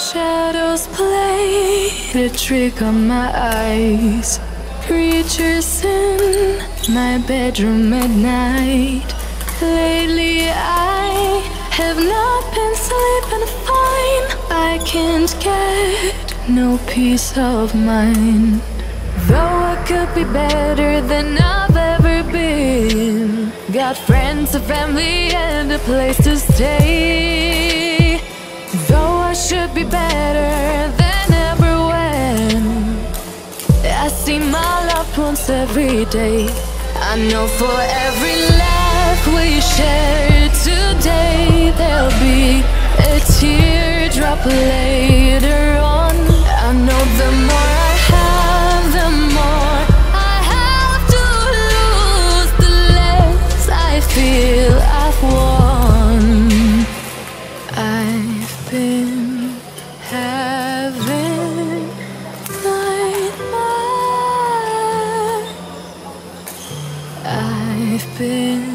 Shadows played a trick on my eyes. Creatures in my bedroom at night. Lately I have not been sleeping fine. I can't get no peace of mind. Though I could be better than I've ever been. Got friends, a family, and a place to stay. Though I should be better than ever when I see my loved ones every day. I know for every laugh we share today, there'll be a teardrop later on. I know the more I have, the more I have to lose, the less I feel I've won. I've been having nightmares. I've been